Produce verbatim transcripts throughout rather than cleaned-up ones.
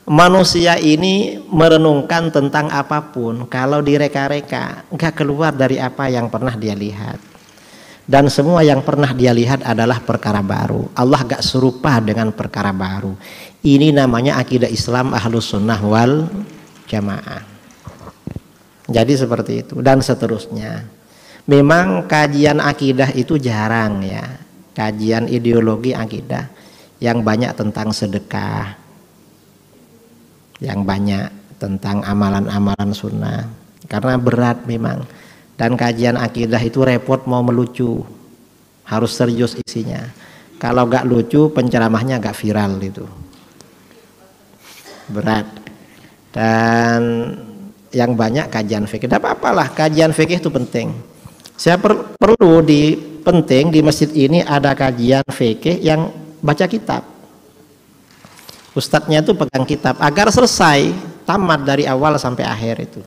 manusia ini merenungkan tentang apapun, kalau direka-reka nggak keluar dari apa yang pernah dia lihat. Dan semua yang pernah dia lihat adalah perkara baru. Allah gak serupa dengan perkara baru. Ini namanya akidah Islam Ahlus Sunnah wal Jamaah. Jadi seperti itu dan seterusnya. Memang kajian akidah itu jarang ya. Kajian ideologi akidah yang banyak tentang sedekah, yang banyak tentang amalan-amalan sunnah. Karena berat memang. Dan kajian akidah itu repot mau melucu, harus serius isinya. Kalau gak lucu penceramahnya gak viral itu, berat. Dan yang banyak kajian fikih. Tidak apa-apalah, kajian fikih itu penting. Saya per perlu di penting di masjid ini ada kajian fikih yang baca kitab. Ustadznya itu pegang kitab agar selesai, tamat dari awal sampai akhir itu.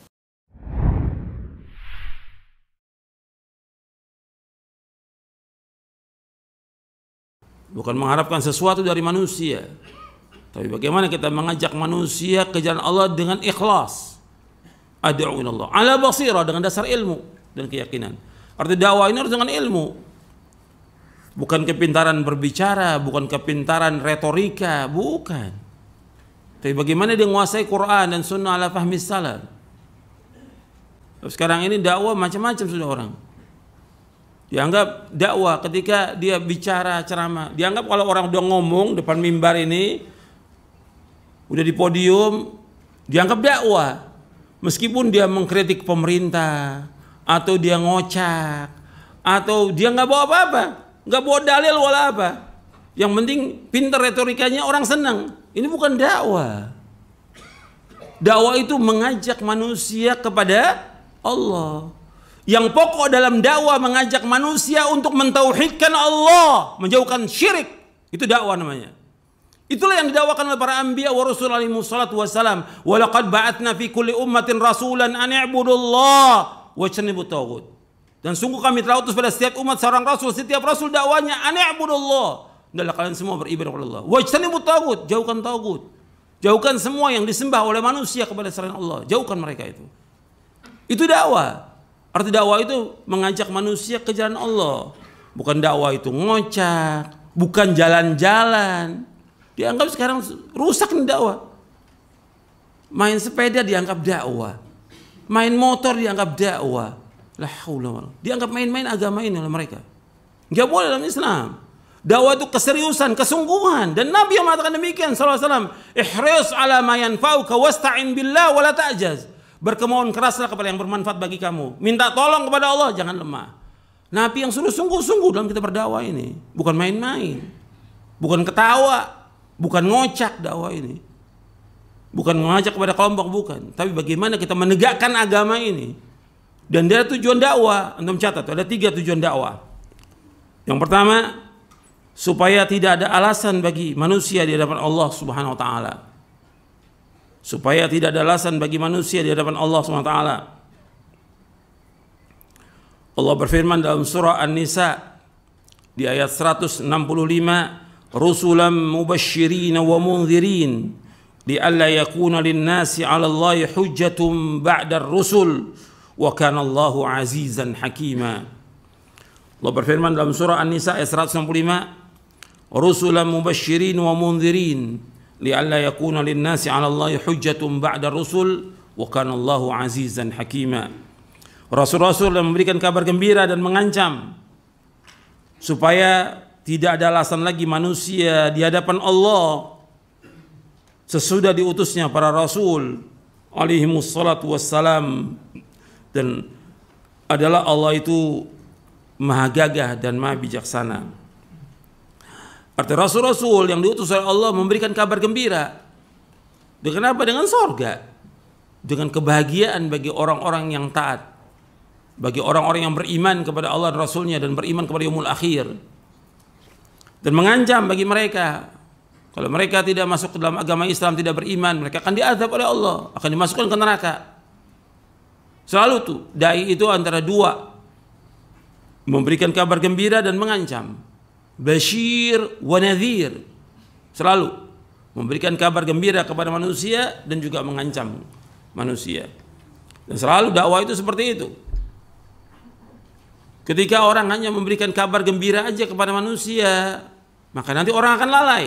Bukan mengharapkan sesuatu dari manusia, tapi bagaimana kita mengajak manusia ke jalan Allah dengan ikhlas. Ad'u ilallah ala basira, dengan dasar ilmu dan keyakinan. Arti dakwah ini harus dengan ilmu, bukan kepintaran berbicara, bukan kepintaran retorika, bukan. Tapi bagaimana dia menguasai Quran dan Sunnah ala fahmi salaf. Sekarang ini dakwah macam-macam sudah orang. Dianggap dakwah ketika dia bicara ceramah. Dianggap kalau orang udah ngomong depan mimbar ini, udah di podium, dianggap dakwah. Meskipun dia mengkritik pemerintah, atau dia ngocak, atau dia nggak bawa apa-apa, nggak bawa dalil wala apa. Yang penting pintar retorikanya, orang senang. Ini bukan dakwah. Dakwah itu mengajak manusia kepada Allah. Yang pokok dalam dakwah mengajak manusia untuk mentauhidkan Allah, menjauhkan syirik. Itu dakwah namanya. Itulah yang didakwakan oleh para anbiya wa rasul alaihi wassalatu wassalam. Wa laqad ba'atna fi kulli ummatin rasulan an i'budullah wajtanibut taghut. Dan sungguh kami telah utus pada setiap umat seorang rasul, setiap rasul dakwanya an i'budullah. Hendaklah kalian semua beribadah kepada Allah. Wajtanibut taghut, jauhkan taghut. Jauhkan semua yang disembah oleh manusia kepada selain Allah. Jauhkan mereka itu. Itu dakwah. Arti dakwah itu mengajak manusia ke jalan Allah. Bukan dakwah itu ngocak, bukan jalan-jalan. Dianggap sekarang rusak nih dakwah. Main sepeda dianggap dakwah. Main motor dianggap dakwah. La haula wala. Dianggap main-main agama ini oleh mereka. Enggak boleh dalam Islam. Dakwah itu keseriusan, kesungguhan. Dan Nabi yang mengatakan demikian sallallahu alaihi wasallam, ihris ala ma yanfa'uka wasta'in billah wa la ta'jaz. Berkemauan keraslah kepada yang bermanfaat bagi kamu. Minta tolong kepada Allah, jangan lemah. Nabi yang suruh sungguh-sungguh dalam kita berdakwah ini. Bukan main-main. Bukan ketawa. Bukan ngocak dakwah ini. Bukan mengajak kepada kelompok, bukan. Tapi bagaimana kita menegakkan agama ini. Dan dia tujuan dakwah. Antum catat, ada tiga tujuan dakwah. Yang pertama, supaya tidak ada alasan bagi manusia di hadapan Allah Subhanahu wa taala. Supaya tidak ada alasan bagi manusia di hadapan Allah subhanahu wa taala. Allah berfirman dalam surah An-Nisa di ayat seratus enam puluh lima, rusulan mubasysyirin wa mundzirin li'alla yakuna lin-nasi 'ala Allahi hujjatun ba'da ar-rusul wa kana Allahu 'azizan hakima. Allah berfirman dalam surah An-Nisa ayat seratus enam puluh lima, rusulan mubasysyirin wa mundzirin li'alla yakuna lin-nasi 'ala Allahi hujjatun ba'da ar-rusul wa kana Allahu 'azizan hakima. Rasul-rasul yang memberikan kabar gembira dan mengancam supaya tidak ada alasan lagi manusia di hadapan Allah sesudah diutusnya para rasul alaihi wassalatu wassalam. Dan adalah Allah itu maha gagah dan maha bijaksana. Arti rasul-rasul yang diutus oleh Allah memberikan kabar gembira. Dengan apa? Dengan sorga. Dengan kebahagiaan bagi orang-orang yang taat. Bagi orang-orang yang beriman kepada Allah dan Rasulnya dan beriman kepada yaumul akhir. Dan mengancam bagi mereka. Kalau mereka tidak masuk ke dalam agama Islam, tidak beriman, mereka akan diazab oleh Allah. Akan dimasukkan ke neraka. Selalu tuh, dai itu antara dua. Memberikan kabar gembira dan mengancam. Bashir wa nadhir. Selalu memberikan kabar gembira kepada manusia dan juga mengancam manusia. Dan selalu dakwah itu seperti itu. Ketika orang hanya memberikan kabar gembira aja kepada manusia, maka nanti orang akan lalai.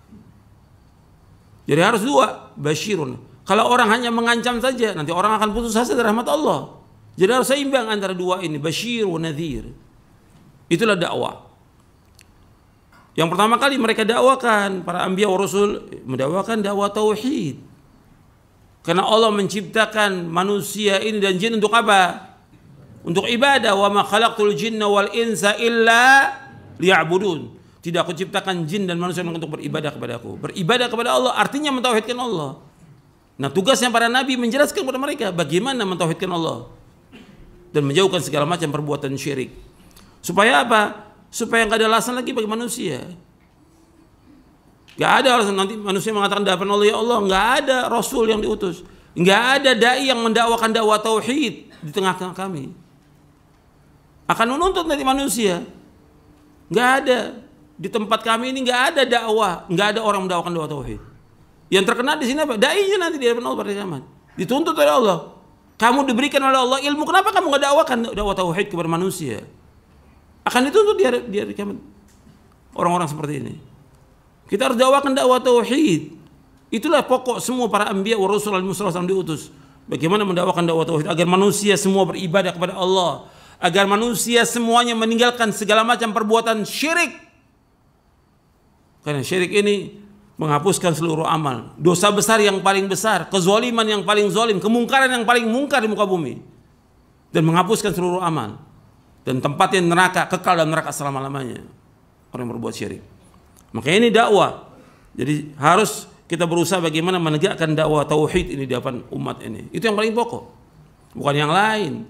Jadi harus dua, basyirun. Kalau orang hanya mengancam saja, nanti orang akan putus asa dari rahmat Allah. Jadi harus seimbang antara dua ini, basyir wa nadhir. Itulah dakwah. Yang pertama kali mereka dakwakan, para anbiya wa rasul mendakwakan dakwah tauhid. Karena Allah menciptakan manusia ini dan jin untuk apa? Untuk ibadah. Wa ma khalaqtul jinna wal insa illa liya'budun. Tidak aku ciptakan jin dan manusia untuk beribadah kepadaku. Beribadah kepada Allah artinya mentauhidkan Allah. Nah, tugasnya para nabi menjelaskan kepada mereka bagaimana mentauhidkan Allah dan menjauhkan segala macam perbuatan syirik. Supaya apa? Supaya nggak ada alasan lagi bagi manusia. Nggak ada alasan nanti manusia mengatakan di hadapan Allah, ya Allah, nggak ada Rasul yang diutus, nggak ada dai yang mendakwakan dakwah tauhid di tengah-tengah kami. Akan menuntut nanti manusia. Nggak ada di tempat kami ini, nggak ada dakwah, nggak ada orang mendakwakan dakwah tauhid. Yang terkena di sini apa? Dai-nya nanti di hadapan Allah pada kiamat. Dituntut oleh Allah. Kamu diberikan oleh Allah ilmu, kenapa kamu nggak dakwakan dakwah tauhid kepada manusia? Akan dituntut di hari, di hari kiamat orang-orang seperti ini. Kita harus dakwakan dakwah tauhid. Itulah pokok semua para anbiya wa rasul alaihi wasallam diutus. Bagaimana mendakwakan dakwah tauhid agar manusia semua beribadah kepada Allah, agar manusia semuanya meninggalkan segala macam perbuatan syirik. Karena syirik ini menghapuskan seluruh amal. Dosa besar yang paling besar, kezaliman yang paling zalim, kemungkaran yang paling mungkar di muka bumi, dan menghapuskan seluruh amal. Dan tempatnya neraka, kekal dalam neraka selama-lamanya orang yang berbuat syirik. Makanya ini dakwah. Jadi harus kita berusaha bagaimana menegakkan dakwah tauhid ini di depan umat ini. Itu yang paling pokok, bukan yang lain.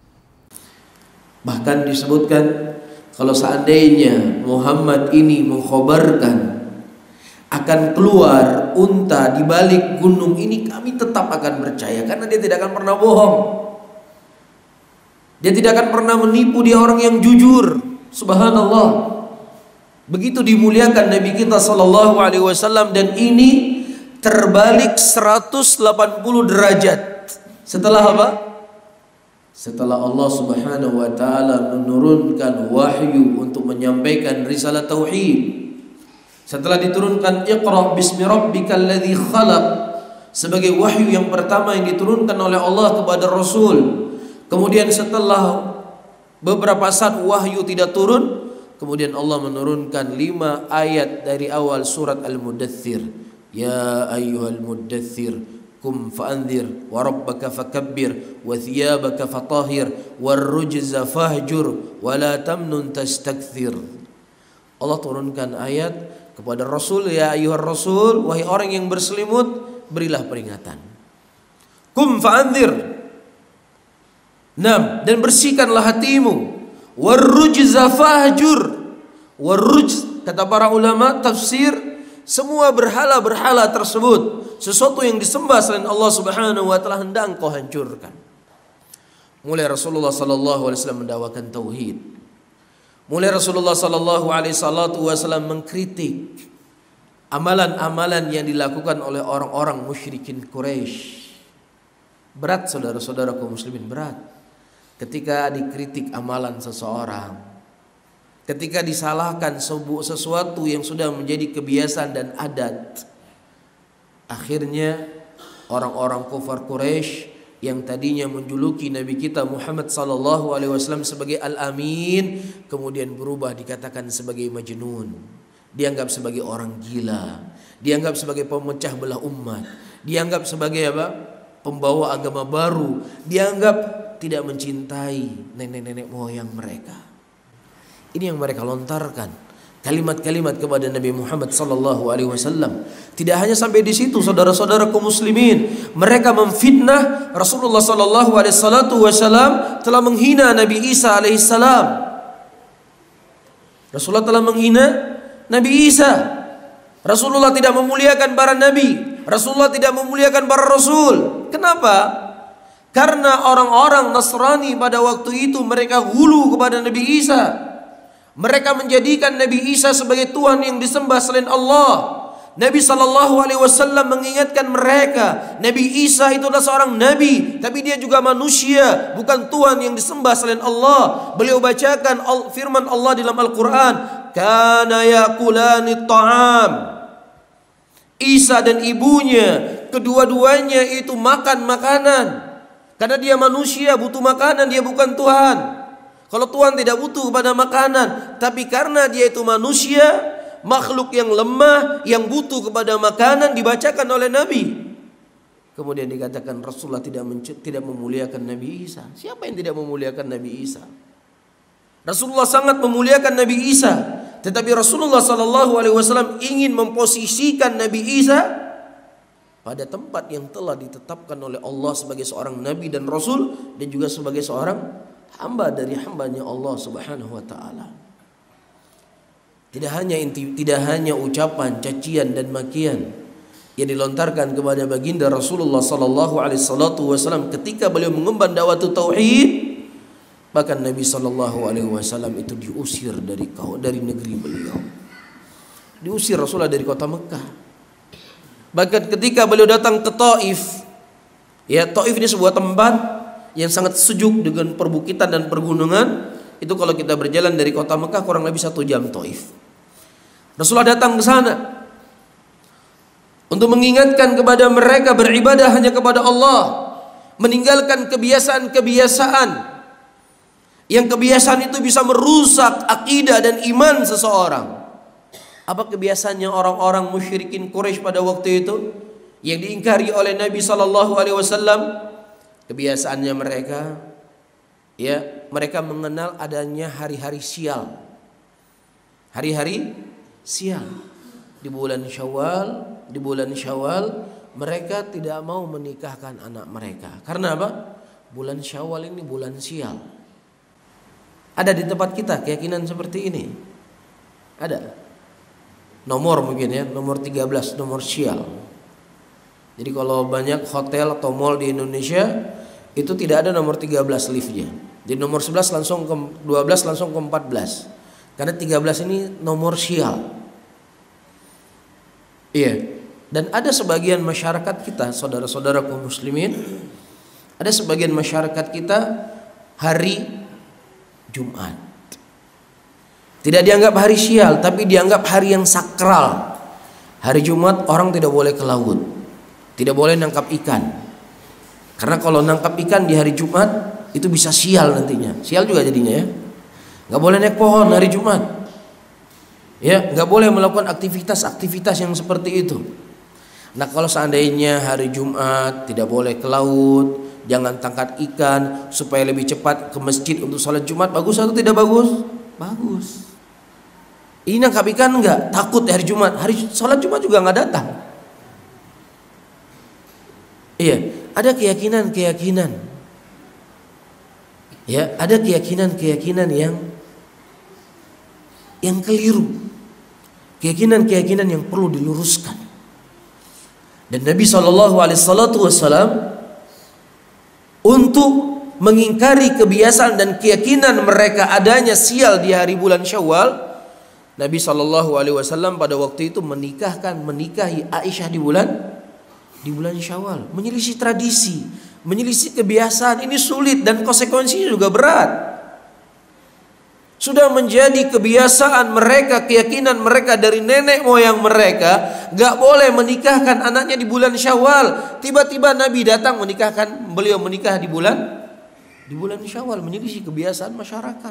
Bahkan disebutkan kalau seandainya Muhammad ini mengkhabarkan akan keluar unta di balik gunung ini, kami tetap akan percaya karena dia tidak akan pernah bohong. Dia tidak akan pernah menipu, dia orang yang jujur. Subhanallah. Begitu dimuliakan Nabi kita sallallahu alaihi wasallam, dan ini terbalik seratus delapan puluh derajat. Setelah apa? Setelah Allah Subhanahu wa taala menurunkan wahyu untuk menyampaikan risalah tauhid. Setelah diturunkan Iqra bismi rabbikal ladzi khalaq sebagai wahyu yang pertama yang diturunkan oleh Allah kepada Rasul. Kemudian setelah beberapa saat wahyu tidak turun, kemudian Allah menurunkan lima ayat dari awal surat Al-Mudaththir. Ya ayyuhal mudaththir kum fa'anzir wa rabbaka fakabbir wa thiyabaka fatahhir war rujza fahjur wa la tamnun tastakthir. Allah turunkan ayat kepada Rasul, ya ayyuhar rasul, wahai orang yang berselimut, berilah peringatan. Kum fa'anzir. Nam, dan bersihkanlah hatimu. Warrujza fahjur. Warrujz, kata para ulama tafsir, semua berhala-berhala tersebut, sesuatu yang disembah selain Allah Subhanahu wa taala, hendak engkau hancurkan. Mulai Rasulullah sallallahu alaihi wasallam mendakwakan tauhid. Mulai Rasulullah sallallahu alaihi wasallam mengkritik amalan-amalan yang dilakukan oleh orang-orang musyrikin Quraisy. Berat saudara-saudara kaum muslimin, berat. Ketika dikritik amalan seseorang, ketika disalahkan sesuatu yang sudah menjadi kebiasaan dan adat, akhirnya orang-orang kufar Quraisy yang tadinya menjuluki Nabi kita Muhammad sallallahu alaihi wasallam sebagai Al-Amin, kemudian berubah dikatakan sebagai majnun, dianggap sebagai orang gila, dianggap sebagai pemecah belah umat, dianggap sebagai apa? Pembawa agama baru, dianggap tidak mencintai nenek-nenek moyang mereka. Ini yang mereka lontarkan, kalimat-kalimat kepada Nabi Muhammad sallallahu alaihi wasallam. Tidak hanya sampai di situ, saudara-saudara kaum muslimin, mereka memfitnah Rasulullah sallallahu alaihi wasallam, telah menghina Nabi Isa alaihi salam. Rasulullah telah menghina Nabi Isa. Rasulullah tidak memuliakan para nabi. Rasulullah tidak memuliakan para rasul. Kenapa? Karena orang-orang Nasrani pada waktu itu mereka hulu kepada Nabi Isa. Mereka menjadikan Nabi Isa sebagai Tuhan yang disembah selain Allah. Nabi Shallallahu Alaihi Wasallam mengingatkan mereka, Nabi Isa itu adalah seorang nabi, tapi dia juga manusia, bukan Tuhan yang disembah selain Allah. Beliau bacakan firman Allah dalam Al-Quran, kana yakulani ta'am. Isa dan ibunya, kedua-duanya itu makan makanan. Karena dia manusia, butuh makanan, dia bukan Tuhan. Kalau Tuhan tidak butuh pada makanan, tapi karena dia itu manusia, makhluk yang lemah, yang butuh kepada makanan, dibacakan oleh Nabi. Kemudian dikatakan Rasulullah tidak tidak memuliakan Nabi Isa. Siapa yang tidak memuliakan Nabi Isa? Rasulullah sangat memuliakan Nabi Isa, tetapi Rasulullah Sallallahu Alaihi Wasallam ingin memposisikan Nabi Isa pada tempat yang telah ditetapkan oleh Allah sebagai seorang Nabi dan Rasul, dan juga sebagai seorang hamba dari hambanya Allah Subhanahu Wa Taala. Tidak hanya inti, tidak hanya ucapan, cacian dan makian yang dilontarkan kepada baginda Rasulullah Sallallahu Alaihi Wasallam ketika beliau mengemban dakwah tauhid, bahkan Nabi Sallallahu Alaihi Wasallam itu diusir dari kau dari negeri beliau, diusir Rasulullah dari kota Mekah. Bahkan ketika beliau datang ke Taif, ya Taif ini sebuah tempat yang sangat sejuk dengan perbukitan dan pergunungan. Itu kalau kita berjalan dari kota Mekah kurang lebih satu jam Taif. Rasulullah datang ke sana untuk mengingatkan kepada mereka beribadah hanya kepada Allah, meninggalkan kebiasaan-kebiasaan yang kebiasaan itu bisa merusak akidah dan iman seseorang. Apa kebiasaannya orang-orang musyrikin Quraisy pada waktu itu yang diingkari oleh Nabi Sallallahu Alaihi Wasallam? Kebiasaannya mereka, ya, mereka mengenal adanya hari-hari sial. Hari-hari sial di bulan Syawal, di bulan Syawal mereka tidak mau menikahkan anak mereka. Karena apa? Bulan Syawal ini bulan sial. Ada di tempat kita keyakinan seperti ini? Ada. Nomor mungkin ya, nomor tiga belas, nomor sial. Jadi kalau banyak hotel atau mall di Indonesia itu tidak ada nomor tiga belas liftnya. Di nomor sebelas langsung ke dua belas langsung ke empat belas. Karena tiga belas ini nomor sial. Iya. Dan ada sebagian masyarakat kita, saudara-saudara kaum muslimin, ada sebagian masyarakat kita hari Jumat tidak dianggap hari sial, tapi dianggap hari yang sakral. Hari Jumat orang tidak boleh ke laut, tidak boleh nangkap ikan. Karena kalau nangkap ikan di hari Jumat itu bisa sial nantinya. Sial juga jadinya ya. Nggak boleh naik pohon hari Jumat. Ya, nggak boleh melakukan aktivitas-aktivitas yang seperti itu. Nah, kalau seandainya hari Jumat tidak boleh ke laut, jangan tangkap ikan supaya lebih cepat ke masjid untuk sholat Jumat, bagus atau tidak bagus? Bagus. Ini nangkap ikan enggak? Takut hari Jumat, hari sholat Jumat juga nggak datang. Iya, ada keyakinan-keyakinan. Ya, ada keyakinan-keyakinan yang yang keliru. Keyakinan-keyakinan yang perlu diluruskan. Dan Nabi Shallallahu Alaihi Wasallam untuk mengingkari kebiasaan dan keyakinan mereka adanya sial di hari bulan Syawal, Nabi Shallallahu Alaihi Wasallam pada waktu itu menikahkan menikahi Aisyah di bulan di bulan Syawal, menyelisih tradisi, menyelisih kebiasaan. Ini sulit dan konsekuensinya juga berat. Sudah menjadi kebiasaan mereka, keyakinan mereka dari nenek moyang mereka, gak boleh menikahkan anaknya di bulan Syawal. Tiba-tiba Nabi datang menikahkan, beliau menikah di bulan di bulan Syawal, menyelisih kebiasaan masyarakat.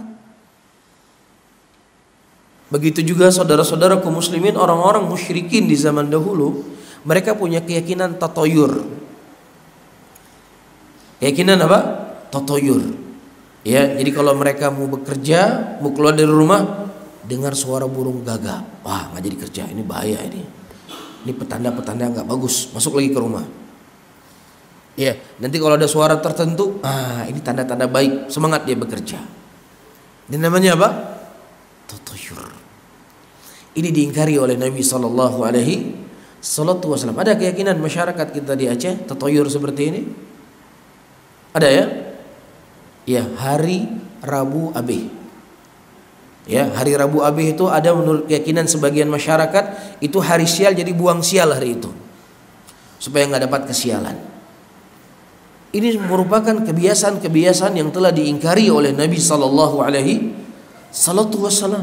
Begitu juga saudara-saudara kaum muslimin, orang-orang musyrikin di zaman dahulu, mereka punya keyakinan tatoyur. Keyakinan apa? Tatoyur. Ya, jadi kalau mereka mau bekerja, mau keluar dari rumah, dengar suara burung gagak, wah nggak jadi kerja, ini bahaya ini. Ini petanda-petanda nggak bagus, masuk lagi ke rumah. Ya, nanti kalau ada suara tertentu, ah ini tanda-tanda baik, semangat dia bekerja. Ini namanya apa? Tatoyur. Ini diingkari oleh Nabi Sallallahu Alaihi Wasallam. Ada keyakinan masyarakat kita di Aceh tatoyur seperti ini? Ada ya? Ya, hari Rabu Abe. Ya, hari Rabu Abih itu ada menurut keyakinan sebagian masyarakat itu hari sial, jadi buang sial hari itu supaya nggak dapat kesialan. Ini merupakan kebiasaan-kebiasaan yang telah diingkari oleh Nabi Sallallahu Alaihi Wasallam.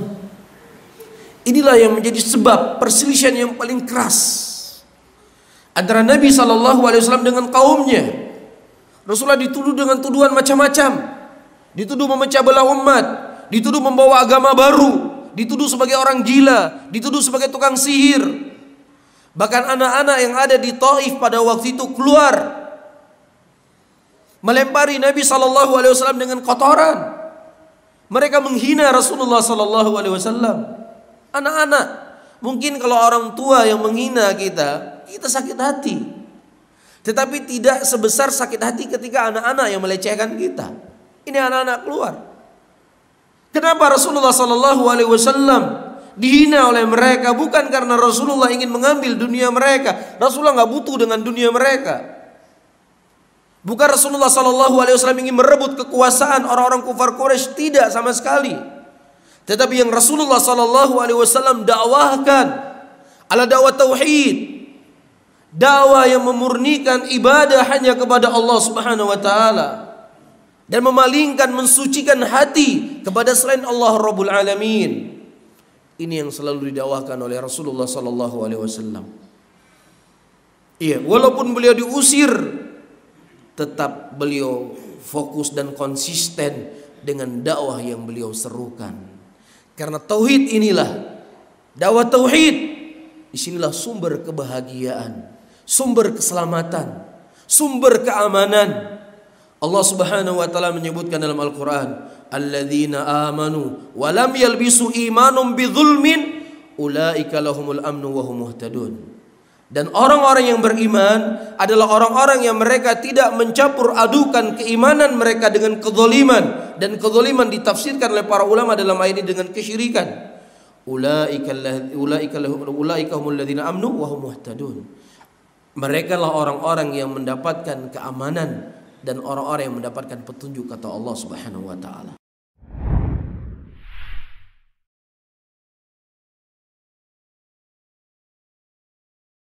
Inilah yang menjadi sebab perselisihan yang paling keras antara Nabi Sallallahu Alaihi Wasallam dengan kaumnya. Rasulullah dituduh dengan tuduhan macam-macam, dituduh memecah belah umat, dituduh membawa agama baru, dituduh sebagai orang gila, dituduh sebagai tukang sihir. Bahkan anak-anak yang ada di Taif pada waktu itu keluar melempari Nabi Sallallahu Alaihi Wasallam dengan kotoran. Mereka menghina Rasulullah Sallallahu Alaihi Wasallam. Anak-anak, mungkin kalau orang tua yang menghina kita, kita sakit hati. Tetapi tidak sebesar sakit hati ketika anak-anak yang melecehkan kita. Ini anak-anak keluar. Kenapa Rasulullah Sallallahu Alaihi Wasallam dihina oleh mereka? Bukan karena Rasulullah ingin mengambil dunia mereka. Rasulullah nggak butuh dengan dunia mereka. Bukan Rasulullah Sallallahu Alaihi Wasallam ingin merebut kekuasaan orang-orang kufar Quraisy, tidak sama sekali. Tetapi yang Rasulullah Sallallahu Alaihi Wasallam dakwahkan adalah dakwah tauhid, dakwah yang memurnikan ibadah hanya kepada Allah Subhanahu Wa Taala dan memalingkan, mensucikan hati kepada selain Allah Rabbul Alamin. Ini yang selalu didakwahkan oleh Rasulullah Sallallahu Alaihi Wasallam. Iya, walaupun beliau diusir, tetap beliau fokus dan konsisten dengan dakwah yang beliau serukan. Karena tauhid inilah, dakwah tauhid, disinilah sumber kebahagiaan, sumber keselamatan, sumber keamanan. Allah Subhanahu wa taala menyebutkan dalam Al-Qur'an, alladzina amanu wa lam yalbisu imanum bidzulmin ulaika lahumul amnu wa hum muhtadun. Dan orang-orang yang beriman adalah orang-orang yang mereka tidak mencampur adukan keimanan mereka dengan kezaliman. Dan kezaliman ditafsirkan oleh para ulama dalam ayat ini dengan kesyirikan. Ulaika humul ladzina amnu wa hum muhtadun. Mereka lah orang-orang yang mendapatkan keamanan dan orang-orang yang mendapatkan petunjuk, kata Allah Subhanahu wa taala.